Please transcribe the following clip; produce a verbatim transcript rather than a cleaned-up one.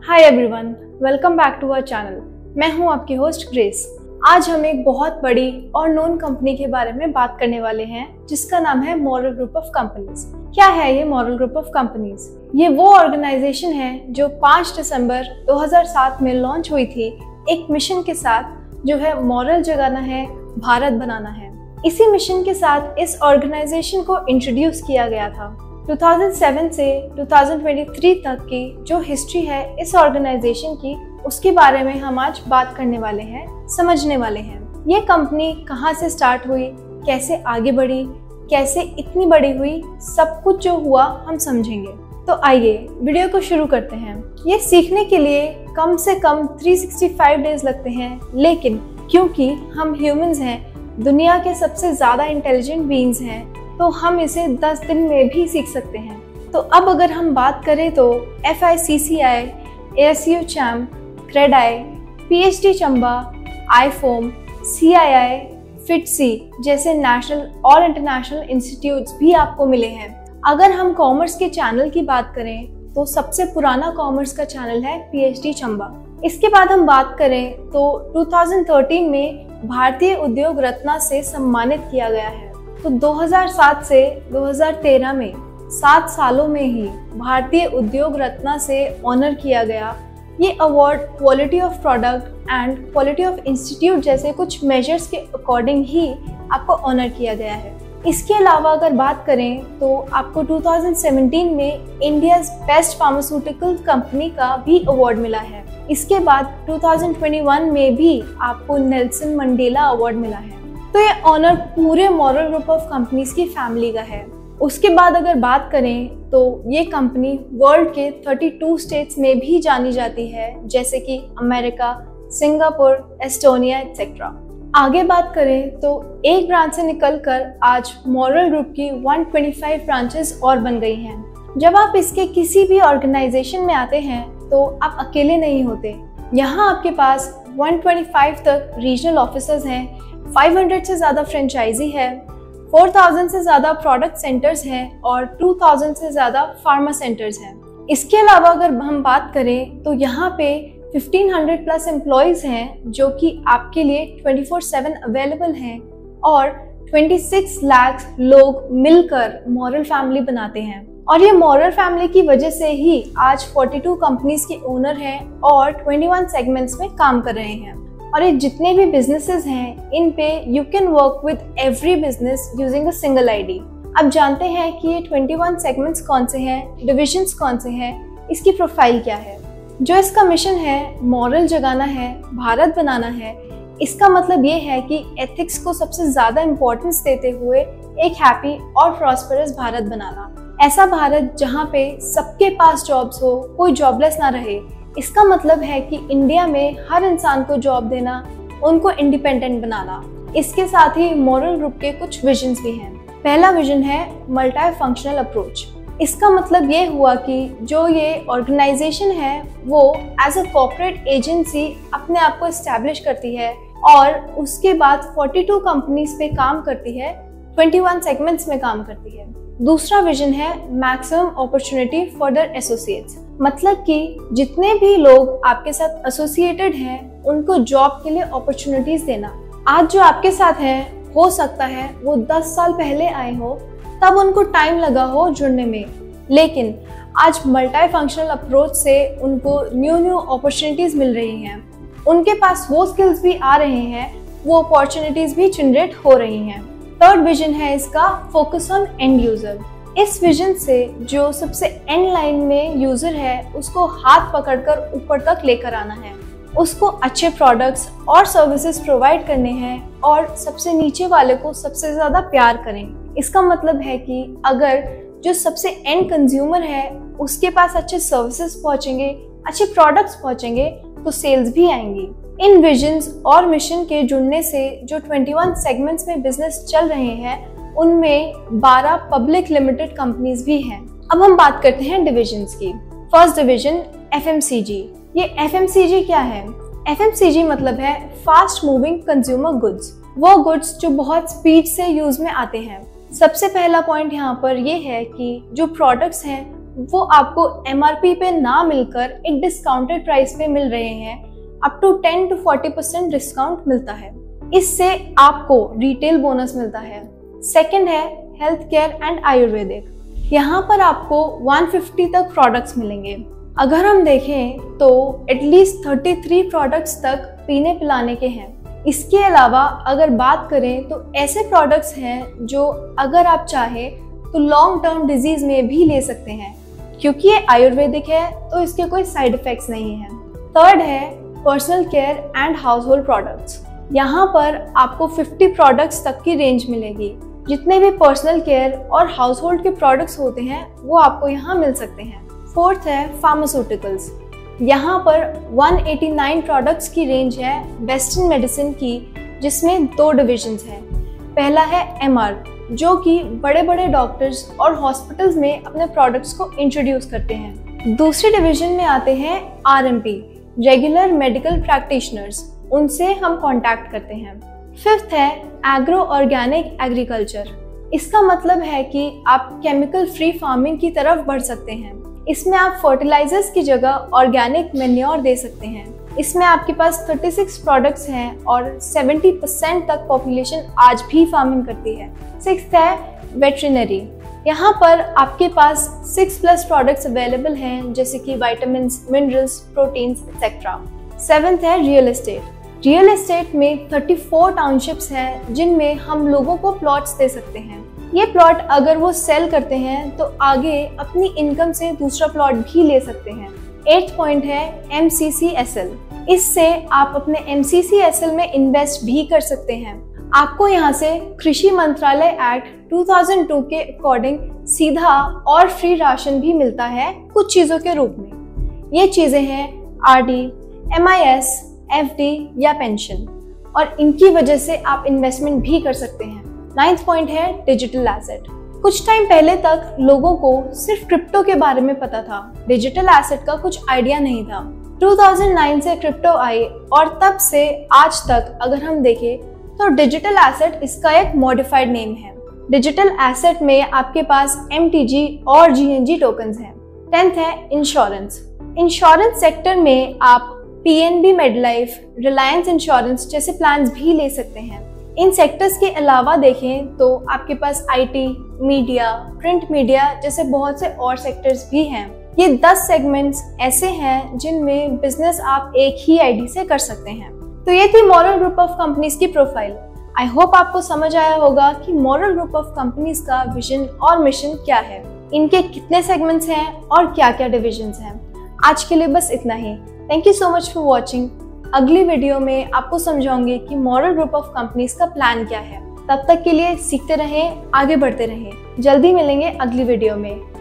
Hi everyone, welcome back to our channel. मैं हूं आपकी होस्ट ग्रेस। आज हम एक बहुत बड़ी और नोन कंपनी के बारे में बात करने वाले हैं जिसका नाम है मॉरल ग्रुप ऑफ कंपनीज। क्या है ये मॉरल ग्रुप ऑफ कंपनीज? ये वो ऑर्गेनाइजेशन है जो पाँच दिसंबर दो हज़ार सात में लॉन्च हुई थी एक मिशन के साथ, जो है मॉरल जगाना है, भारत बनाना है। इसी मिशन के साथ इस ऑर्गेनाइजेशन को इंट्रोड्यूस किया गया था। दो हज़ार सात से दो हज़ार तेईस तक की जो हिस्ट्री है इस ऑर्गेनाइजेशन की, उसके बारे में हम आज बात करने वाले हैं, समझने वाले हैं। ये कंपनी कहाँ से स्टार्ट हुई, कैसे आगे बढ़ी, कैसे इतनी बड़ी हुई, सब कुछ जो हुआ हम समझेंगे। तो आइए वीडियो को शुरू करते हैं। ये सीखने के लिए कम से कम तीन सौ पैंसठ डेज लगते हैं, लेकिन क्योंकि हम ह्यूमंस हैं, दुनिया के सबसे ज़्यादा इंटेलिजेंट बीइंग्स हैं, तो हम इसे दस दिन में भी सीख सकते हैं। तो अब अगर हम बात करें तो F I C C I, ASSOCHAM, CREDAI, P H D chamber, आई फोम, सी आई आई, फिटसी जैसे नेशनल और इंटरनेशनल इंस्टीट्यूट्स भी आपको मिले हैं। अगर हम कॉमर्स के चैनल की बात करें तो सबसे पुराना कॉमर्स का चैनल है पी एच डी चंबा। इसके बाद हम बात करें तो दो हज़ार तेरह में भारतीय उद्योग रत्न से सम्मानित किया गया है। तो दो हज़ार सात से दो हज़ार तेरह में सात सालों में ही भारतीय उद्योग रत्न से ऑनर किया गया। ये award quality of product and quality of institute जैसे कुछ मेजर्स के अकॉर्डिंग ही आपको ऑनर किया गया है। इसके अलावा अगर बात करें तो आपको दो हज़ार सत्रह में इंडियाज बेस्ट फार्मास्यूटिकल कंपनी का भी अवार्ड मिला है। इसके बाद दो हज़ार इक्कीस में भी आपको नेल्सन मंडेला अवार्ड मिला है। तो ये ऑनर पूरे मॉरल ग्रुप ऑफ कंपनीज की फैमिली का है। उसके बाद अगर बात करें तो ये कंपनी वर्ल्ड के बत्तीस स्टेट्स में भी जानी जाती है, जैसे कि अमेरिका, सिंगापुर, एस्टोनिया एक्सेट्रा। आगे बात करें तो एक ब्रांच से निकलकर आज मॉरल ग्रुप की एक सौ पच्चीस ब्रांचेस और बन गई हैं। जब आप इसके किसी भी ऑर्गेनाइजेशन में आते हैं तो आप अकेले नहीं होते। यहाँ आपके पास एक सौ पच्चीस तक रीजनल ऑफिसर्स हैं, पाँच सौ से ज़्यादा फ्रेंचाइजी है, चार हज़ार से ज़्यादा प्रोडक्ट सेंटर्स हैं और दो हज़ार से ज़्यादा फार्मा सेंटर्स हैं। इसके अलावा अगर हम बात करें तो यहाँ पे पंद्रह सौ प्लस एम्प्लॉयज़ हैं जो कि आपके लिए चौबीस सात अवेलेबल हैं और छब्बीस लाख लोग मिलकर मॉरल फैमिली बनाते हैं। और ये मॉरल फैमिली की वजह से ही आज बयालीस कंपनीज के ओनर हैं और इक्कीस सेगमेंट्स में काम कर रहे हैं। और ये जितने भी बिजनेसेस हैं, इन पे you can work with every business using a single ID. अब जानते हैं कि ये इक्कीस सेगमेंट्स कौन से हैं, डिविजन्स कौन से हैं, इसकी प्रोफाइल क्या है। जो इसका मिशन है मॉरल जगाना है, भारत बनाना है। इसका मतलब ये है कि एथिक्स को सबसे ज़्यादा इम्पोर्टेंस देते हुए एक हैप्पी और प्रॉस्परस भारत बनाना। ऐसा भारत जहाँ पे सबके पास जॉब्स हो, कोई जॉबलेस ना रहे। इसका मतलब है कि इंडिया में हर इंसान को जॉब देना, उनको इंडिपेंडेंट बनाना। इसके साथ ही मॉरल ग्रुप के कुछ विजन्स भी हैं। पहला विजन है मल्टी फंक्शनल अप्रोच। इसका मतलब ये हुआ कि जो ये ऑर्गेनाइजेशन है वो एज अ कॉर्पोरेट एजेंसी अपने आप को एस्टैब्लिश करती है और उसके बाद बयालीस कंपनीज पे काम करती है, इक्कीस सेगमेंट्स में काम करती है। दूसरा विजन है maximum opportunity for their associates. मतलब कि जितने भी लोग आपके साथ एसोसिएटेड हैं उनको जॉब के लिए अपॉर्चुनिटीज देना। आज जो आपके साथ हैं, हो सकता है वो दस साल पहले आए हो, तब उनको टाइम लगा हो जुड़ने में, लेकिन आज मल्टी फंक्शनल अप्रोच से उनको न्यू न्यू अपॉर्चुनिटीज मिल रही हैं। उनके पास वो स्किल्स भी आ रहे हैं, वो अपॉर्चुनिटीज भी जनरेट हो रही हैं। थर्ड विजन है इसका फोकस ऑन एंड यूजर। इस विजन से जो सबसे एंड लाइन में यूजर है उसको हाथ पकड़कर ऊपर तक लेकर आना है, उसको अच्छे प्रोडक्ट्स और सर्विसेज प्रोवाइड करने हैं और सबसे नीचे वाले को सबसे ज़्यादा प्यार करें। इसका मतलब है कि अगर जो सबसे एंड कंज्यूमर है उसके पास अच्छे सर्विसेज पहुंचेंगे, अच्छे प्रोडक्ट्स पहुंचेंगे, तो सेल्स भी आएंगी। इन विजन्स और मिशन के जुड़ने से जो इक्कीस सेगमेंट्स में बिजनेस चल रहे हैं उनमें बारह पब्लिक लिमिटेड कंपनीज भी हैं। अब हम बात करते हैं डिविजन्स की। First division F M C G. ये एफ एम सी जी क्या है? एफ एम सी जी मतलब है फास्ट मूविंग कंज्यूमर गुड्स। वो गुड्स जो बहुत स्पीड से यूज में आते हैं। सबसे पहला पॉइंट यहाँ पर ये है कि जो प्रोडक्ट्स हैं वो आपको एमआरपी पे ना मिलकर एक डिस्काउंटेड प्राइस पे मिल रहे हैं। Up to ten to forty percent discount मिलता है। इससे आपको रिटेल बोनस मिलता है। सेकंड है हेल्थ केयर एंड आयुर्वेदिक। यहाँ पर आपको वन फिफ्टी तक प्रोडक्ट्स मिलेंगे। अगर हम देखें तो एटलीस्ट थर्टी थ्री प्रोडक्ट्स तक पीने पिलाने के हैं। इसके अलावा अगर बात करें तो ऐसे प्रोडक्ट्स हैं जो अगर आप चाहें तो लॉन्ग टर्म डिजीज में भी ले सकते हैं। क्योंकि ये आयुर्वेदिक है तो इसके कोई साइड इफेक्ट्स नहीं हैं। थर्ड है personal care and household products. यहाँ पर आपको फिफ्टी प्रोडक्ट्स तक की रेंज मिलेगी। जितने भी पर्सनल केयर और हाउस होल्ड के प्रोडक्ट्स होते हैं वो आपको यहाँ मिल सकते हैं। फोर्थ है फार्मास्यूटिकल्स। यहाँ पर वन एटी नाइन प्रोडक्ट्स की रेंज है वेस्टर्न मेडिसिन की, जिसमें दो डिविजन्स हैं। पहला है एमआर, जो कि बड़े बड़े डॉक्टर्स और हॉस्पिटल्स में अपने प्रोडक्ट्स को इंट्रोड्यूस करते हैं। दूसरी डिवीजन में आते हैं आरएमपी, रेगुलर मेडिकल प्रैक्टिशनर्स, उनसे हम कांटेक्ट करते हैं। फिफ्थ है एग्रो ऑर्गेनिक एग्रीकल्चर। इसका मतलब है कि आप केमिकल फ्री फार्मिंग की तरफ बढ़ सकते हैं। इसमें आप फर्टिलाइजर्स की जगह ऑर्गेनिक मैन्योर दे सकते हैं। इसमें आपके पास थर्टी सिक्स प्रोडक्ट्स हैं और सेवेंटी परसेंट तक पॉपुलेशन आज भी फार्मिंग करती है। सिक्स्थ है वेटरिनरी। यहाँ पर आपके पास सिक्स प्लस प्रोडक्ट्स अवेलेबल हैं, जैसे कि vitamin, minerals, proteins etcetera. Seventh है रियल एस्टेट। रियल एस्टेट में थर्टी फोर टाउनशिप्स हैं जिनमें हम लोगों को प्लॉट्स दे सकते हैं। ये प्लॉट अगर वो सेल करते हैं तो आगे अपनी इनकम से दूसरा प्लॉट भी ले सकते हैं। एट्थ पॉइंट है M C C S L. इससे आप अपने M C C S L में इन्वेस्ट भी कर सकते हैं। आपको यहाँ से कृषि मंत्रालय एक्ट टू थाउजेंड टू के अकॉर्डिंग सीधा और फ्री राशन भी मिलता है कुछ चीजों के रूप में। ये चीजें हैं RD, M I S, F D या पेंशन, और इनकी वजह से आप इन्वेस्टमेंट भी कर सकते हैं। नाइन्थ पॉइंट है डिजिटल एसेट। कुछ टाइम पहले तक लोगों को सिर्फ क्रिप्टो के बारे में पता था, डिजिटल एसेट का कुछ आइडिया नहीं था। टू थाउजेंड नाइन से क्रिप्टो आई और तब से आज तक अगर हम देखें तो डिजिटल एसेट इसका एक मॉडिफाइड नेम है। डिजिटल एसेट में आपके पास एम टी जी और जी एन जी टोकन्स हैं। टेंथ है इंश्योरेंस। इंश्योरेंस सेक्टर में आप P N B MetLife, Reliance insurance जैसे प्लान्स भी ले सकते हैं। इन सेक्टर्स के अलावा देखें तो आपके पास I T, media, print media जैसे बहुत से और सेक्टर्स भी हैं। ये दस सेगमेंट्स ऐसे हैं जिनमें बिजनेस आप एक ही आईडी से कर सकते हैं। तो ये थी मॉरल ग्रुप ऑफ कंपनीज की प्रोफाइल। आई होप आपको समझ आया होगा कि मॉरल ग्रुप ऑफ कंपनीज का विजन और मिशन क्या है, इनके कितने सेगमेंट्स हैं और क्या क्या डिविजन्स हैं। आज के लिए बस इतना ही। Thank you so much for watching. अगली वीडियो में आपको समझाऊंगी कि मॉरल ग्रुप ऑफ कंपनीज का प्लान क्या है। तब तक के लिए सीखते रहें, आगे बढ़ते रहें। जल्दी मिलेंगे अगली वीडियो में।